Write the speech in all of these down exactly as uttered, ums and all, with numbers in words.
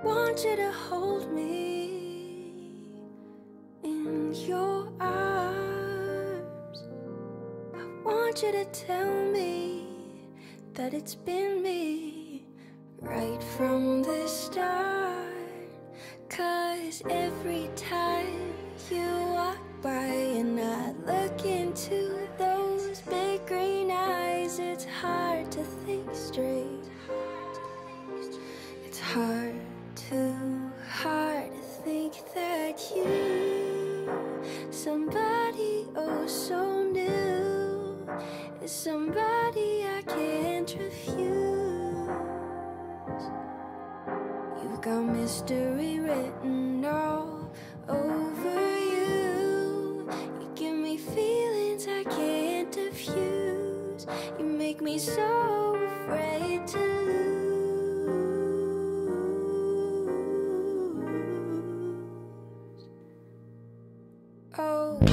want you to hold me in your arms. I want you to tell me that it's been me right from the start. 'Cause every time you walk by and I look into those big green eyes, it's hard to think straight. It's hard, too hard to think that you, somebody oh so new, is somebody I can't refuse. You've got mystery written all over you. You give me feelings I can't diffuse. You make me so afraid to lose. Oh.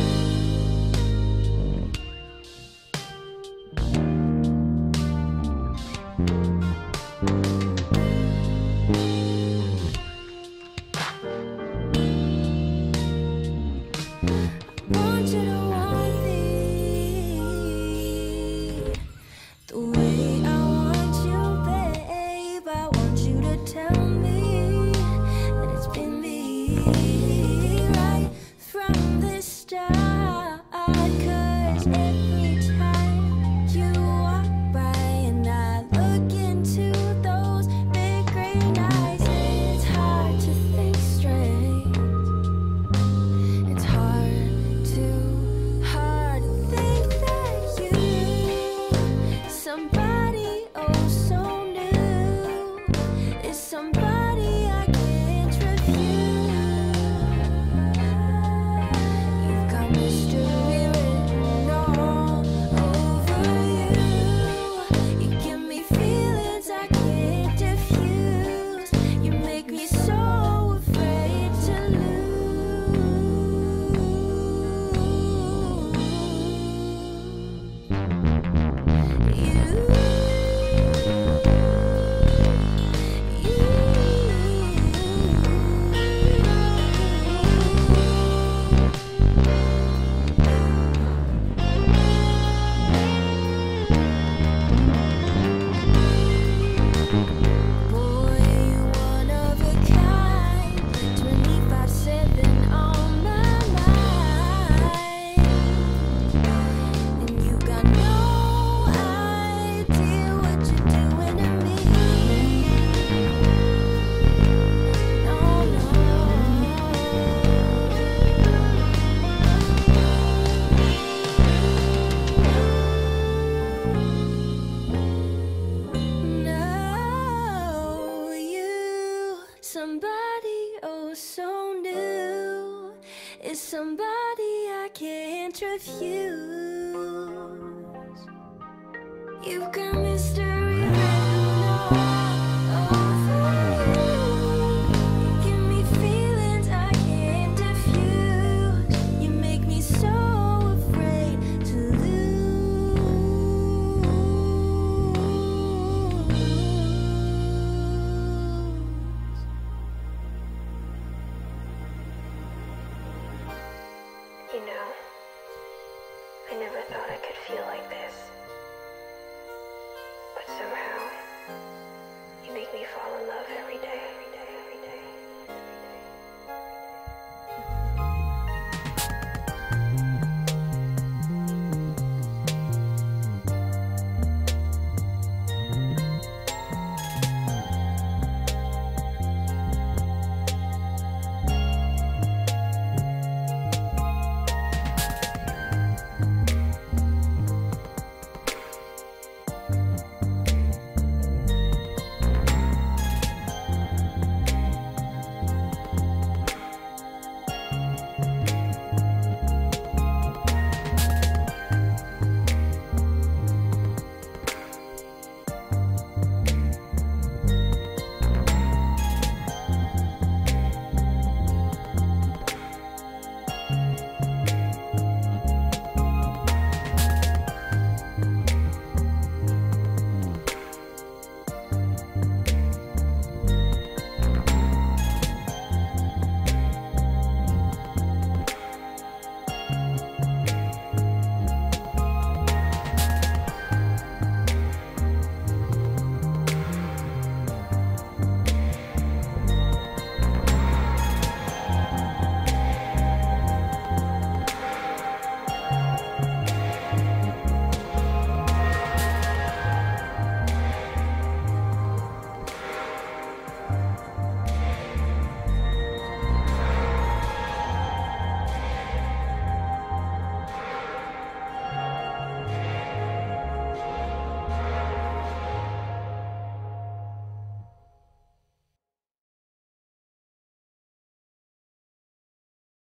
You've got mystery written all over you. You give me feelings I can't diffuse. You make me so afraid to lose. You know, I never thought